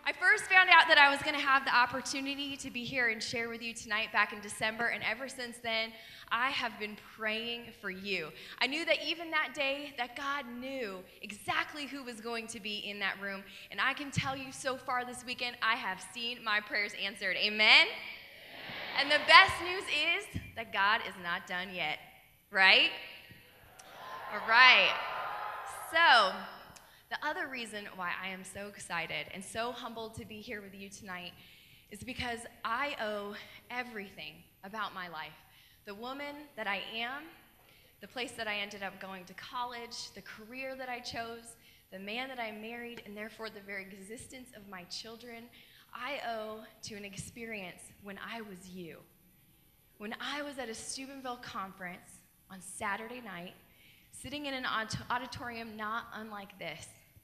I first found out that I was going to have the opportunity to be here and share with you tonight back in December, and ever since then, I have been praying for you. I knew that even that day that God knew exactly who was going to be in that room, and I can tell you so far this weekend, I have seen my prayers answered. Amen? And the best news is that God is not done yet, right? All right. So, the other reason why I am so excited and so humbled to be here with you tonight is because I owe everything about my life. The woman that I am, the place that I ended up going to college, the career that I chose, the man that I married, and therefore the very existence of my children, I owe to an experience when I was you. When I was at a Steubenville conference on Saturday night, sitting in an auditorium not unlike this,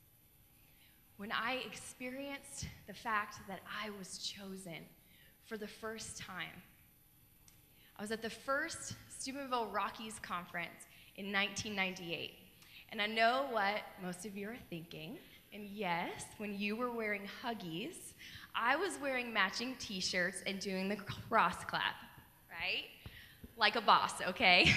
when I experienced the fact that I was chosen for the first time. I was at the first Steubenville Rockies conference in 1998. And I know what most of you are thinking. And yes, when you were wearing Huggies, I was wearing matching t-shirts and doing the cross clap, right? Like a boss, okay?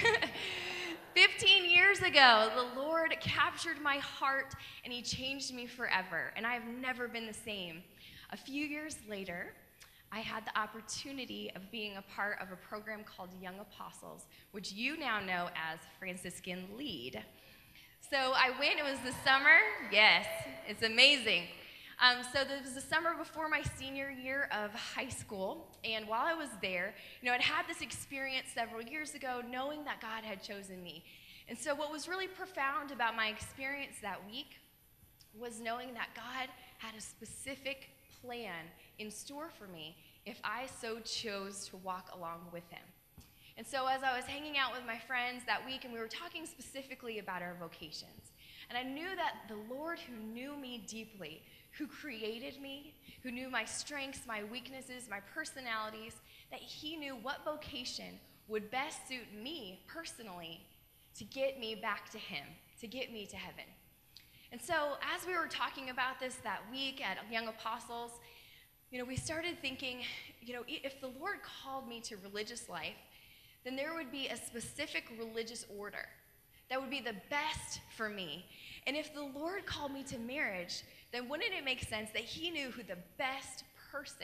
15 years ago, the Lord captured my heart and he changed me forever, and I have never been the same. A few years later, I had the opportunity of being a part of a program called Young Apostles, which you now know as Franciscan Lead. So I went, it was the summer, yes, it's amazing. So this was the summer before my senior year of high school, and while I was there, I'd had this experience several years ago knowing that God had chosen me. And so what was really profound about my experience that week was knowing that God had a specific plan in store for me if I so chose to walk along with him. And so as I was hanging out with my friends that week, and we were talking specifically about our vocations, and I knew that the Lord, who knew me deeply, who created me, who knew my strengths, my weaknesses, my personalities, that he knew what vocation would best suit me personally to get me back to him, to get me to heaven. And so as we were talking about this that week at Young Apostles, we started thinking, if the Lord called me to religious life, then there would be a specific religious order that would be the best for me. And if the Lord called me to marriage, then wouldn't it make sense that he knew who the best person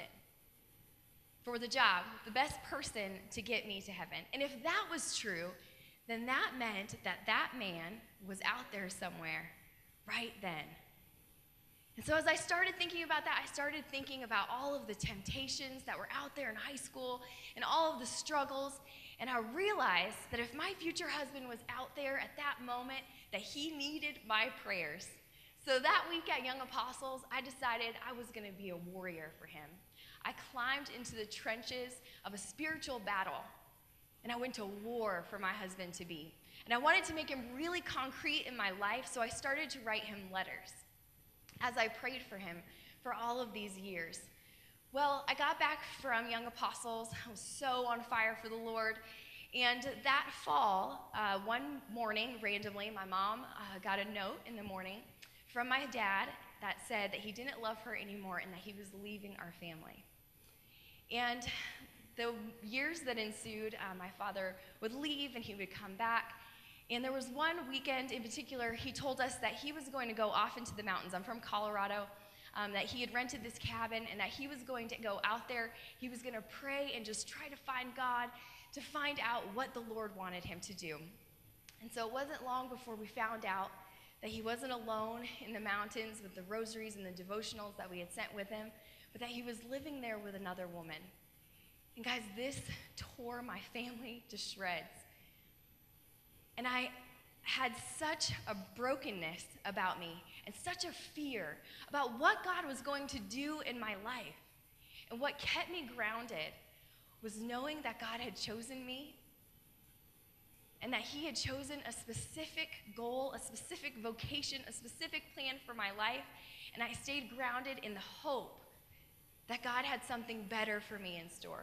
for the job, the best person to get me to heaven? And if that was true, then that meant that that man was out there somewhere right then. And so as I started thinking about that, I started thinking about all of the temptations that were out there in high school and all of the struggles. And I realized that if my future husband was out there at that moment, that he needed my prayers. So that week at Young Apostles, I decided I was going to be a warrior for him. I climbed into the trenches of a spiritual battle, and I went to war for my husband-to-be. And I wanted to make him really concrete in my life, so I started to write him letters as I prayed for him for all of these years. Well, I got back from Young Apostles. I was so on fire for the Lord. And that fall, one morning, randomly, my mom got a note in the morning from my dad that said that he didn't love her anymore and that he was leaving our family. And the years that ensued, my father would leave and he would come back. And there was one weekend in particular, he told us that he was going to go off into the mountains. I'm from Colorado. That he had rented this cabin and that he was going to go out there. He was going to pray and just try to find God, to find out what the Lord wanted him to do. And so it wasn't long before we found out that he wasn't alone in the mountains with the rosaries and the devotionals that we had sent with him, but that he was living there with another woman. And guys, this tore my family to shreds. And I had such a brokenness about me and such a fear about what God was going to do in my life. And what kept me grounded was knowing that God had chosen me and that he had chosen a specific goal, a specific vocation, a specific plan for my life. And I stayed grounded in the hope that God had something better for me in store.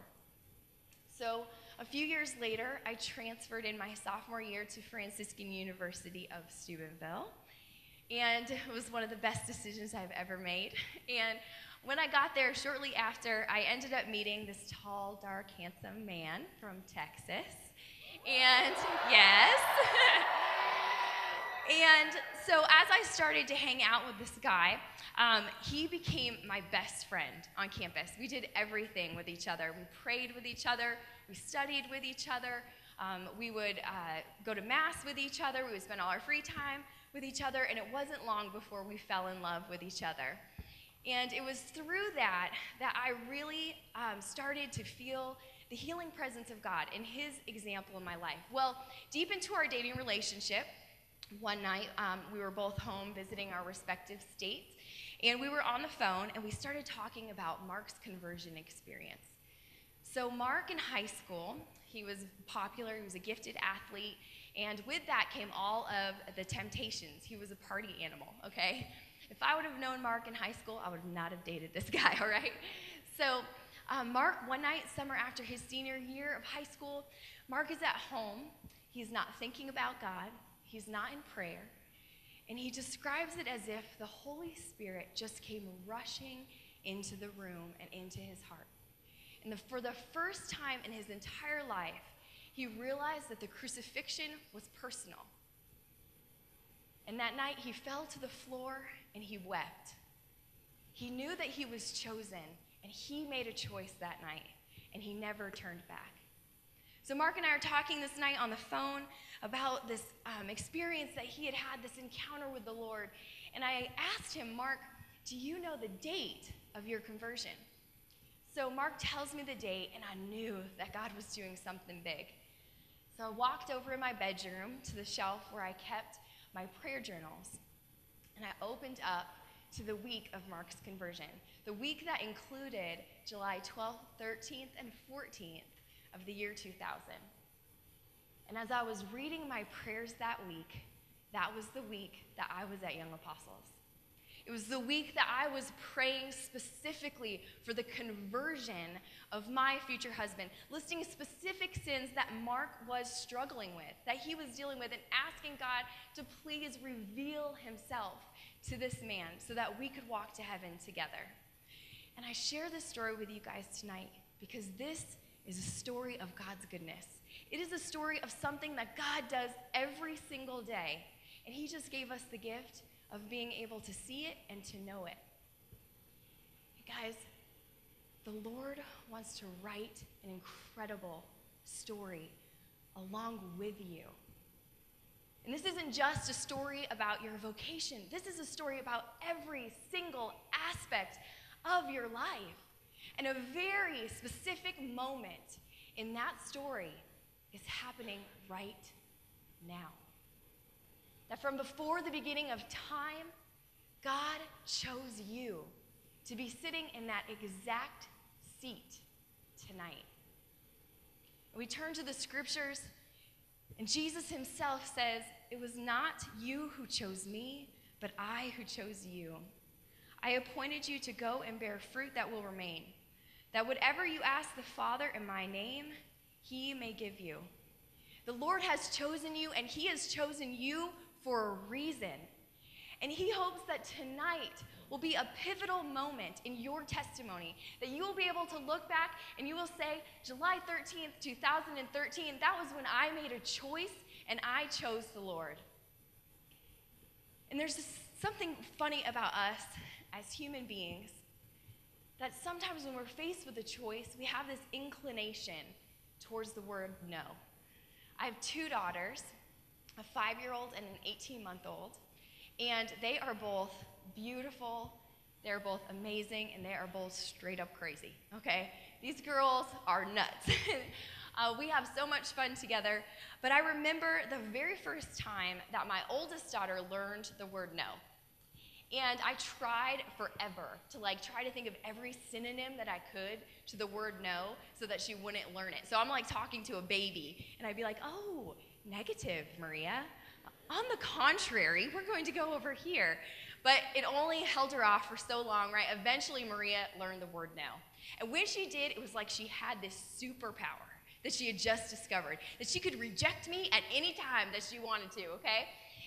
So a few years later, I transferred in my sophomore year to Franciscan University of Steubenville. And it was one of the best decisions I've ever made. And when I got there shortly after, I ended up meeting this tall, dark, handsome man from Texas. And yes. And so as I started to hang out with this guy, he became my best friend on campus. We did everything with each other. We prayed with each other. We studied with each other. We would go to mass with each other. We would spend all our free time with each other. And it wasn't long before we fell in love with each other. And it was through that I really started to feel the healing presence of God and his example in my life. Well, deep into our dating relationship, one night we were both home visiting our respective states, and we were on the phone, and we started talking about Mark's conversion experience. So Mark in high school, he was popular, he was a gifted athlete, and with that came all of the temptations. He was a party animal, okay? If I would have known Mark in high school, I would not have dated this guy, all right? So Mark, one night, summer after his senior year of high school, Mark is at home. He's not thinking about God. He's not in prayer. And he describes it as if the Holy Spirit just came rushing into the room and into his heart. And for the first time in his entire life, he realized that the crucifixion was personal. And that night, he fell to the floor and he wept. He knew that he was chosen, and he made a choice that night, and he never turned back. So Mark and I are talking this night on the phone about this experience that he had had, this encounter with the Lord. And I asked him, Mark, do you know the date of your conversion? So Mark tells me the date, and I knew that God was doing something big. So I walked over in my bedroom to the shelf where I kept my prayer journals, and I opened up to the week of Mark's conversion, the week that included July 12th, 13th, and 14th of the year 2000. And as I was reading my prayers that week, that was the week that I was at Young Apostles. It was the week that I was praying specifically for the conversion of my future husband, listing specific sins that Mark was struggling with, that he was dealing with, and asking God to please reveal himself to this man so that we could walk to heaven together. And I share this story with you guys tonight because this is a story of God's goodness. It is a story of something that God does every single day, and he just gave us the gift of being able to see it and to know it. Guys, the Lord wants to write an incredible story along with you. And this isn't just a story about your vocation. This is a story about every single aspect of your life. And a very specific moment in that story is happening right now. That from before the beginning of time, God chose you to be sitting in that exact seat tonight. We turn to the scriptures, and Jesus himself says, "It was not you who chose me, but I who chose you. I appointed you to go and bear fruit that will remain, that whatever you ask the Father in my name, he may give you." The Lord has chosen you, and he has chosen you for a reason. And he hopes that tonight will be a pivotal moment in your testimony, that you will be able to look back and you will say, July 13th, 2013, that was when I made a choice and I chose the Lord. And there's something funny about us as human beings, that sometimes when we're faced with a choice, we have this inclination towards the word no. I have two daughters, a 5-year-old and an 18-month-old, and they are both beautiful, they're both amazing, and they are both straight up crazy, okay? These girls are nuts. We have so much fun together, but I remember the very first time that my oldest daughter learned the word no. And I tried forever to try to think of every synonym that I could to the word no so that she wouldn't learn it. So I'm talking to a baby, and I'd be like, "Oh, negative, Maria. On the contrary, we're going to go over here." But it only held her off for so long, right? Eventually, Maria learned the word no. And when she did, it was like she had this superpower that she had just discovered, that she could reject me at any time that she wanted to, okay?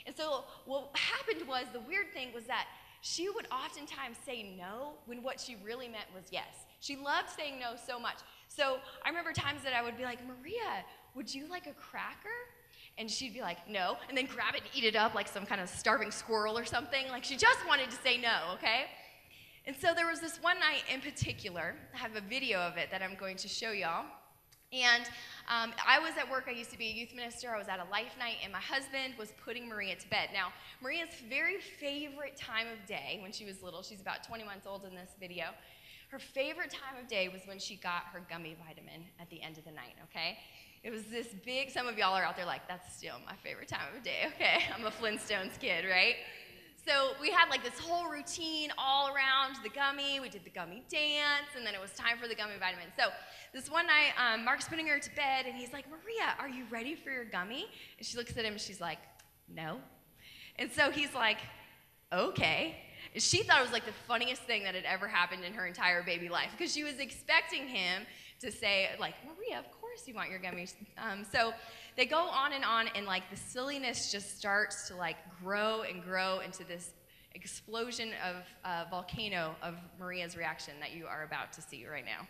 And so what happened was, the weird thing was that she would oftentimes say no when what she really meant was yes. She loved saying no so much. So I remember times that I would be like, Maria, would you like a cracker? And she'd be like, no, and then grab it and eat it up like some kind of starving squirrel or something. Like she just wanted to say no, okay? And so there was this one night in particular, I have a video of it that I'm going to show y'all. And I was at work. I used to be a youth minister. I was at a life night, and my husband was putting Maria to bed. Now, Maria's very favorite time of day when she was little, she's about 20 months old in this video, her favorite time of day was when she got her gummy vitamin at the end of the night, okay? It was this big, some of y'all are out there like, that's still my favorite time of day, okay? I'm a Flintstones kid, right? So we had like this whole routine all around the gummy. We did the gummy dance, and then it was time for the gummy vitamin. So this one night, Mark's putting her to bed, and he's like, Maria, are you ready for your gummy? And she looks at him, and she's like, no. And so he's like, okay. And she thought it was like the funniest thing that had ever happened in her entire baby life, because she was expecting him to say, like, Maria, of course you want your gummies. So they go on, and like the silliness just starts to like grow and grow into this explosion of volcano of Maria's reaction that you are about to see right now.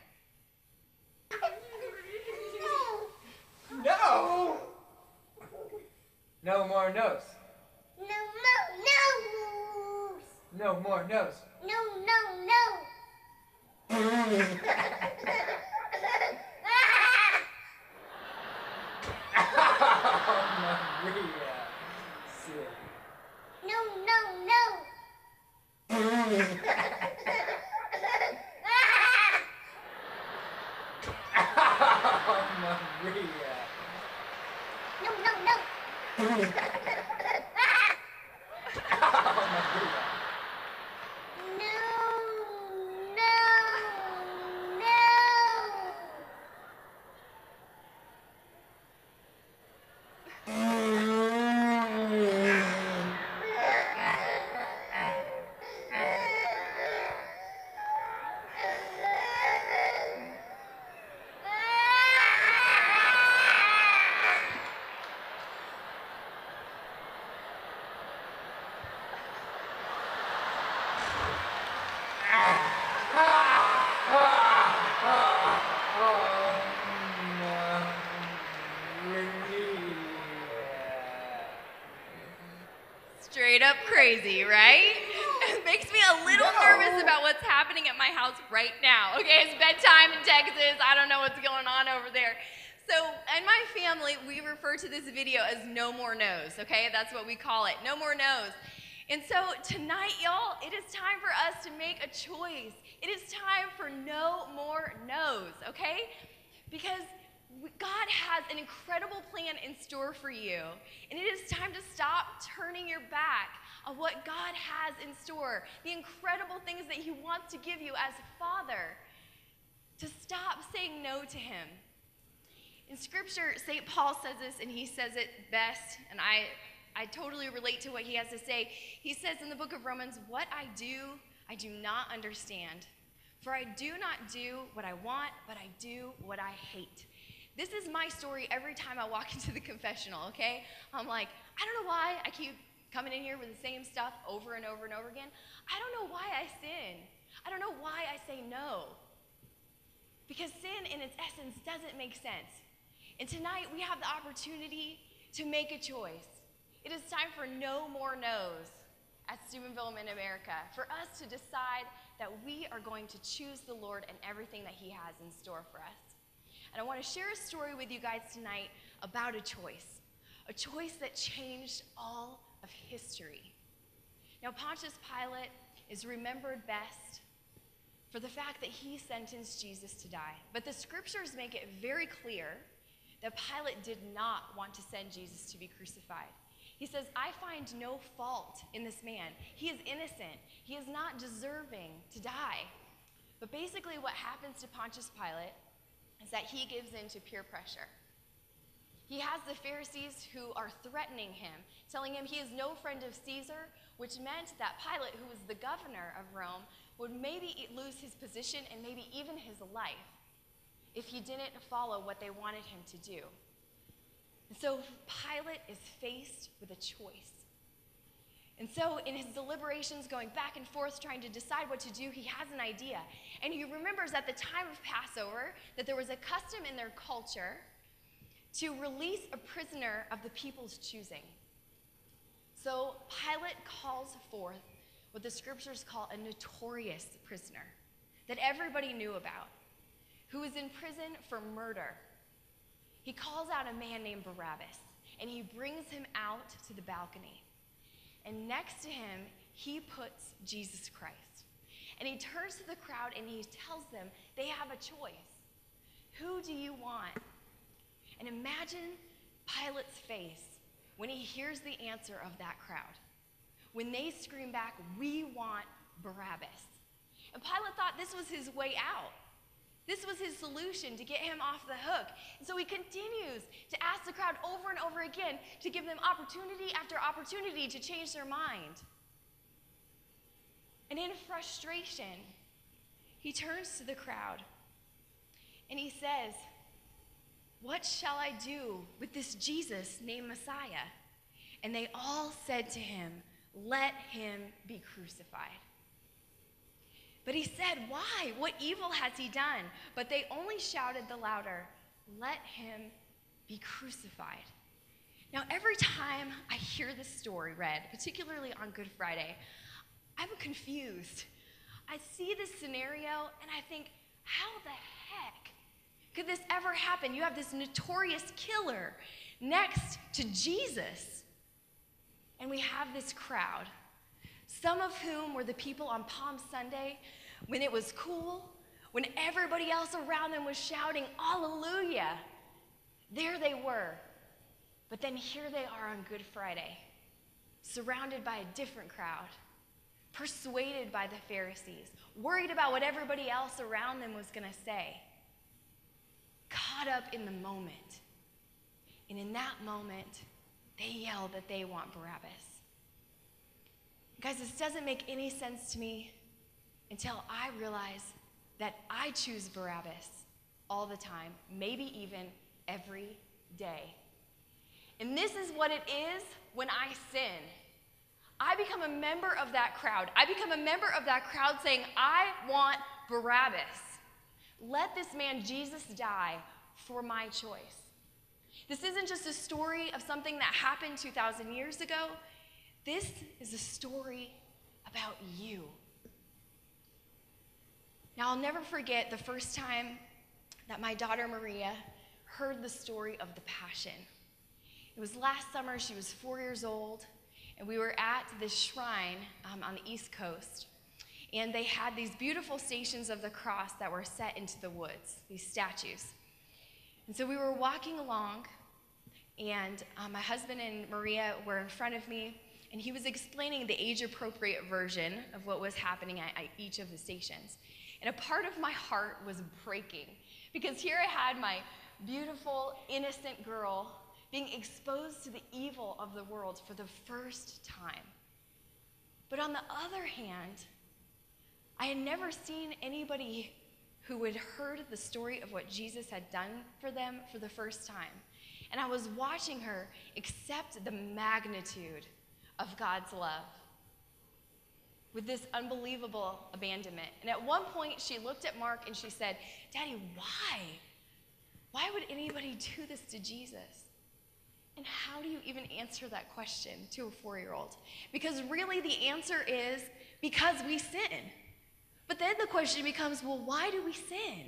No! No more nose. No. No more nose. No. Maria. Silly. No. Maria. No. Straight up crazy, right? It makes me a little nervous about what's happening at my house right now. Okay, it's bedtime in Texas. I don't know what's going on over there. So in my family, we refer to this video as No More Nose, okay? That's what we call it, No More Nose. And so tonight, y'all, it is time for us to make a choice. It is time for no more no's, okay? Because God has an incredible plan in store for you. And it is time to stop turning your back on what God has in store, the incredible things that He wants to give you as a Father, to stop saying no to Him. In Scripture, St. Paul says this, and he says it best, and I totally relate to what he has to say. He says in the book of Romans, what I do not understand. For I do not do what I want, but I do what I hate. This is my story every time I walk into the confessional, okay? I'm like, I don't know why I keep coming in here with the same stuff over and over and over again. I don't know why I sin. I don't know why I say no. Because sin in its essence doesn't make sense. And tonight we have the opportunity to make a choice. It is time for no more no's at Steubenville Mid-America, for us to decide that we are going to choose the Lord and everything that He has in store for us. And I want to share a story with you guys tonight about a choice that changed all of history. Now, Pontius Pilate is remembered best for the fact that he sentenced Jesus to die. But the scriptures make it very clear that Pilate did not want to send Jesus to be crucified. He says, I find no fault in this man. He is innocent. He is not deserving to die. But basically what happens to Pontius Pilate is that he gives in to peer pressure. He has the Pharisees who are threatening him, telling him he is no friend of Caesar, which meant that Pilate, who was the governor of Rome, would maybe lose his position and maybe even his life if he didn't follow what they wanted him to do. And so Pilate is faced with a choice. And so in his deliberations, going back and forth, trying to decide what to do, he has an idea. And he remembers at the time of Passover that there was a custom in their culture to release a prisoner of the people's choosing. So Pilate calls forth what the scriptures call a notorious prisoner that everybody knew about, who was in prison for murder. He calls out a man named Barabbas, and he brings him out to the balcony. And next to him, he puts Jesus Christ. And he turns to the crowd and he tells them they have a choice. Who do you want? And imagine Pilate's face when he hears the answer of that crowd. When they scream back, "We want Barabbas." And Pilate thought this was his way out. This was his solution to get him off the hook. And so he continues to ask the crowd over and over again to give them opportunity after opportunity to change their mind. And in frustration, he turns to the crowd and he says, "What shall I do with this Jesus named Messiah?" And they all said to him, "Let him be crucified." But he said, "Why? What evil has he done?" But they only shouted the louder, "Let him be crucified." Now, every time I hear this story read, particularly on Good Friday, I'm confused. I see this scenario and I think, how the heck could this ever happen? You have this notorious killer next to Jesus. And we have this crowd, some of whom were the people on Palm Sunday when it was cool, when everybody else around them was shouting, "Hallelujah." There they were. But then here they are on Good Friday, surrounded by a different crowd, persuaded by the Pharisees, worried about what everybody else around them was going to say, caught up in the moment. And in that moment, they yell that they want Barabbas. Guys, this doesn't make any sense to me until I realize that I choose Barabbas all the time, maybe even every day. And this is what it is when I sin. I become a member of that crowd. I become a member of that crowd saying, "I want Barabbas. Let this man Jesus die for my choice." This isn't just a story of something that happened 2,000 years ago. This is a story about you. Now, I'll never forget the first time that my daughter Maria heard the story of the Passion. It was last summer. She was 4 years old, and we were at this shrine on the East Coast, and they had these beautiful stations of the cross that were set into the woods, these statues. And so we were walking along, and my husband and Maria were in front of me, and he was explaining the age-appropriate version of what was happening at each of the stations. And a part of my heart was breaking, because here I had my beautiful, innocent girl being exposed to the evil of the world for the first time. But on the other hand, I had never seen anybody who had heard the story of what Jesus had done for them for the first time. And I was watching her accept the magnitude of God's love with this unbelievable abandonment. And at one point, she looked at Mark and she said, "Daddy, why? Why would anybody do this to Jesus?" And how do you even answer that question to a 4-year-old? Because really the answer is because we sin. But then the question becomes, well, why do we sin?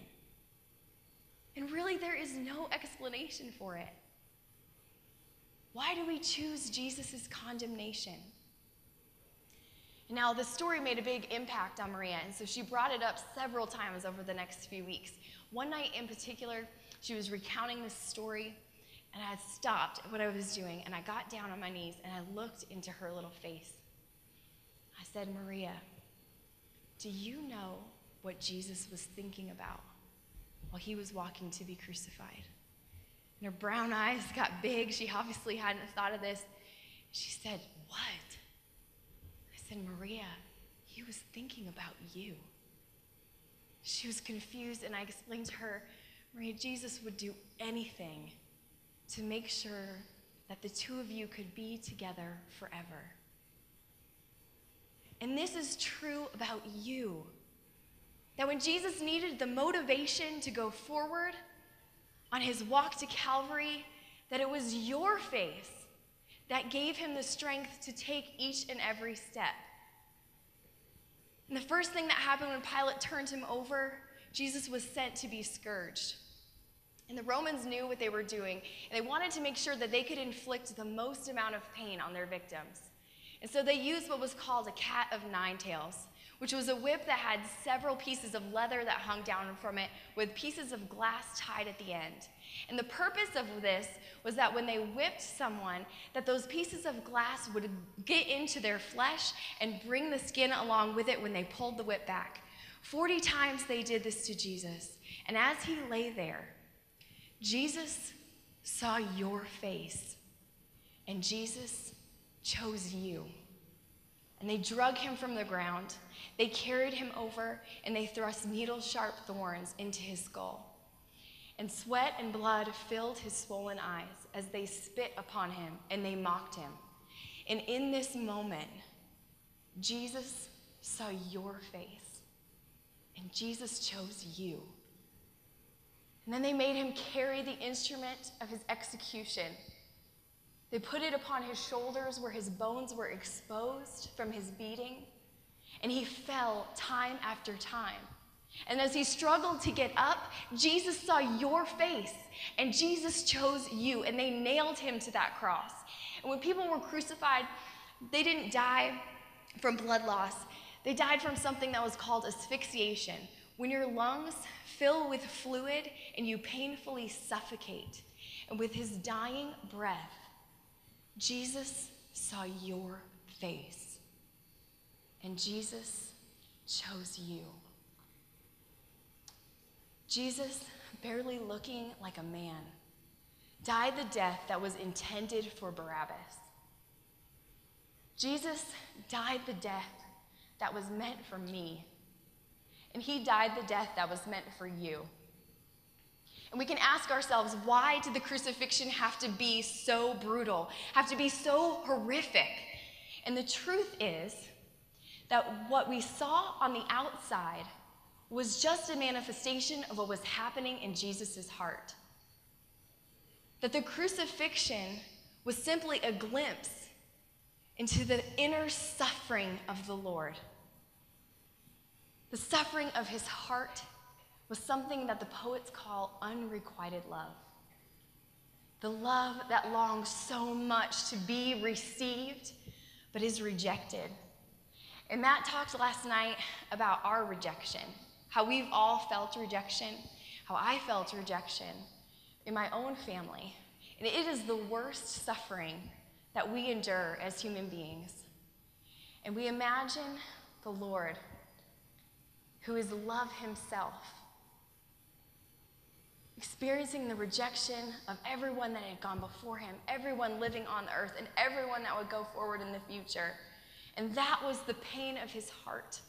And really there is no explanation for it. Why do we choose Jesus' condemnation? Now, the story made a big impact on Maria, and so she brought it up several times over the next few weeks. One night in particular, she was recounting this story, and I had stopped what I was doing, and I got down on my knees, and I looked into her little face. I said, "Maria, do you know what Jesus was thinking about while he was walking to be crucified?" And her brown eyes got big. She obviously hadn't thought of this. She said, "What?" I said, "Maria, he was thinking about you." She was confused, and I explained to her, "Maria, Jesus would do anything to make sure that the two of you could be together forever." And this is true about you. That when Jesus needed the motivation to go forward on his walk to Calvary, that it was your faith that gave him the strength to take each and every step. And the first thing that happened when Pilate turned him over, Jesus was sent to be scourged. And the Romans knew what they were doing, and they wanted to make sure that they could inflict the most amount of pain on their victims. And so they used what was called a cat of nine tails, which was a whip that had several pieces of leather that hung down from it with pieces of glass tied at the end. And the purpose of this was that when they whipped someone, that those pieces of glass would get into their flesh and bring the skin along with it when they pulled the whip back. 40 times they did this to Jesus. And as he lay there, Jesus saw your face, and Jesus chose you. And they drug him from the ground. They carried him over, and they thrust needle-sharp thorns into his skull. And sweat and blood filled his swollen eyes as they spit upon him, and they mocked him. And in this moment, Jesus saw your face, and Jesus chose you. And then they made him carry the instrument of his execution. They put it upon his shoulders where his bones were exposed from his beating, and he fell time after time. And as he struggled to get up, Jesus saw your face, and Jesus chose you, and they nailed him to that cross. And when people were crucified, they didn't die from blood loss. They died from something that was called asphyxiation, when your lungs fill with fluid and you painfully suffocate. And with his dying breath, Jesus saw your face, and Jesus chose you. Jesus, barely looking like a man, died the death that was intended for Barabbas. Jesus died the death that was meant for me, and he died the death that was meant for you. And we can ask ourselves, why did the crucifixion have to be so brutal, have to be so horrific? And the truth is that what we saw on the outside was just a manifestation of what was happening in Jesus' heart. That the crucifixion was simply a glimpse into the inner suffering of the Lord. The suffering of his heart was something that the poets call unrequited love. The love that longs so much to be received, but is rejected. And Matt talked last night about our rejection, how we've all felt rejection, how I felt rejection in my own family. And it is the worst suffering that we endure as human beings. And we imagine the Lord, who is love himself, experiencing the rejection of everyone that had gone before him, everyone living on the earth, and everyone that would go forward in the future. And that was the pain of his heart.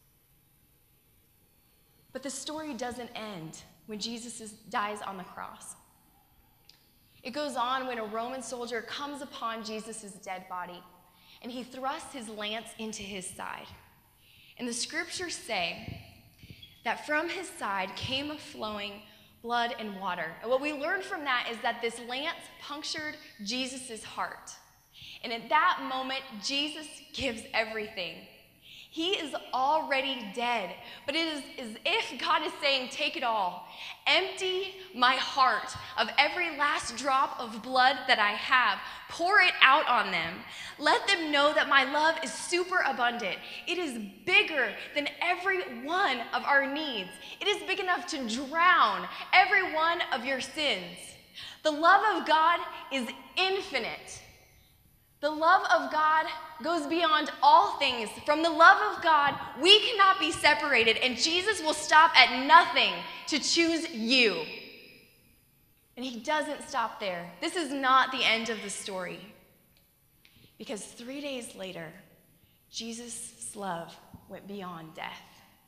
But the story doesn't end when Jesus dies on the cross. It goes on when a Roman soldier comes upon Jesus' dead body, and he thrusts his lance into his side. And the scriptures say that from his side came a flowing blood and water. And what we learn from that is that this lance punctured Jesus' heart. And at that moment, Jesus gives everything. He is already dead, but it is as if God is saying, take it all. Empty my heart of every last drop of blood that I have. Pour it out on them. Let them know that my love is super abundant. It is bigger than every one of our needs. It is big enough to drown every one of your sins. The love of God is infinite. The love of God goes beyond all things. From the love of God, we cannot be separated, and Jesus will stop at nothing to choose you. And he doesn't stop there. This is not the end of the story, because 3 days later, Jesus' love went beyond death.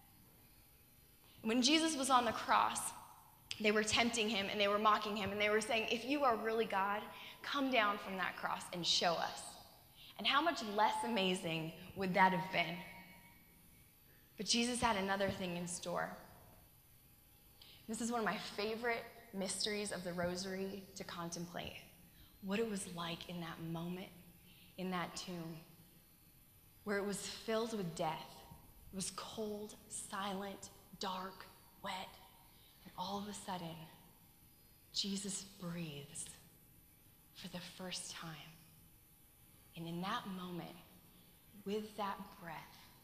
When Jesus was on the cross, they were tempting him and they were mocking him, and they were saying, if you are really God, come down from that cross and show us. And how much less amazing would that have been? But Jesus had another thing in store. This is one of my favorite mysteries of the Rosary to contemplate. What it was like in that moment, in that tomb, where it was filled with death. It was cold, silent, dark, wet, and all of a sudden, Jesus breathes for the first time. And in that moment, with that breath,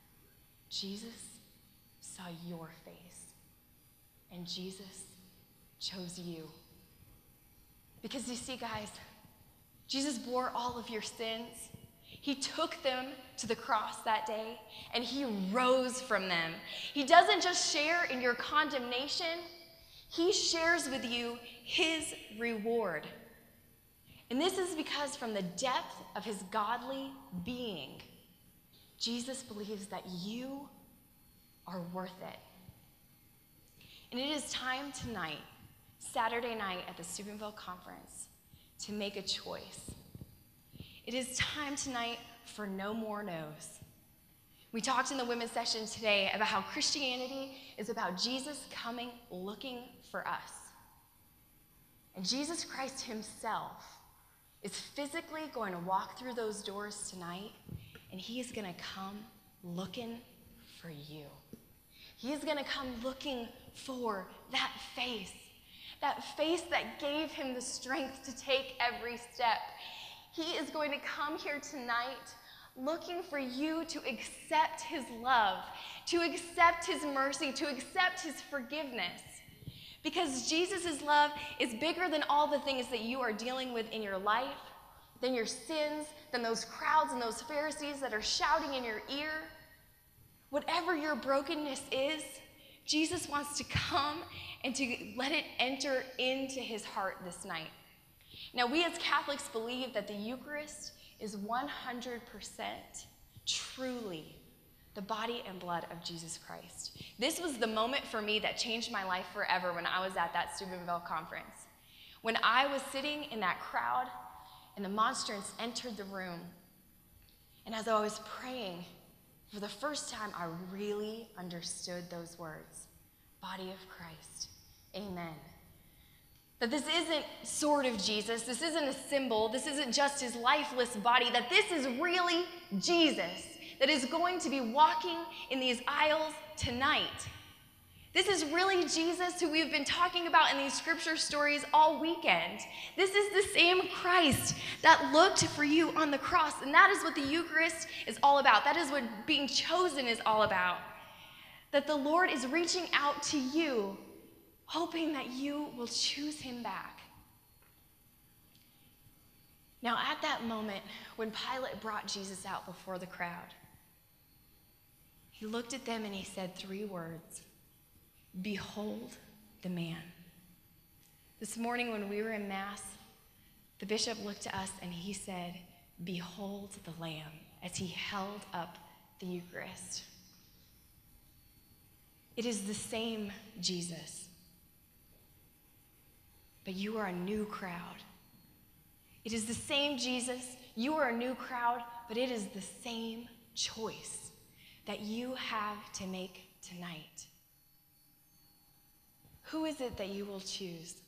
Jesus saw your face, and Jesus chose you. Because you see, guys, Jesus bore all of your sins. He took them to the cross that day, and he rose from them. He doesn't just share in your condemnation, he shares with you his reward. And this is because from the depth of his godly being, Jesus believes that you are worth it. And it is time tonight, Saturday night at the Steubenville Conference, to make a choice. It is time tonight for no more no's. We talked in the women's session today about how Christianity is about Jesus coming looking for us. And Jesus Christ himself is physically going to walk through those doors tonight, and he is going to come looking for you. He is going to come looking for that face that gave him the strength to take every step. He is going to come here tonight looking for you to accept his love, to accept his mercy, to accept his forgiveness. Because Jesus' love is bigger than all the things that you are dealing with in your life, than your sins, than those crowds and those Pharisees that are shouting in your ear. Whatever your brokenness is, Jesus wants to come and to let it enter into his heart this night. Now, we as Catholics believe that the Eucharist is 100% truly the body and blood of Jesus Christ. This was the moment for me that changed my life forever when I was at that Steubenville conference. When I was sitting in that crowd and the monstrance entered the room, and as I was praying, for the first time, I really understood those words. Body of Christ, amen. That this isn't sort of Jesus, this isn't a symbol, this isn't just his lifeless body, that this is really Jesus that is going to be walking in these aisles tonight. This is really Jesus who we've been talking about in these scripture stories all weekend. This is the same Christ that looked for you on the cross, and that is what the Eucharist is all about. That is what being chosen is all about. That the Lord is reaching out to you, hoping that you will choose him back. Now, at that moment, when Pilate brought Jesus out before the crowd, he looked at them and he said 3 words: "Behold the man." This morning when we were in Mass, the bishop looked to us and he said, "Behold the Lamb," as he held up the Eucharist. It is the same Jesus, but you are a new crowd. It is the same Jesus, you are a new crowd, but it is the same choice that you have to make tonight. Who is it that you will choose?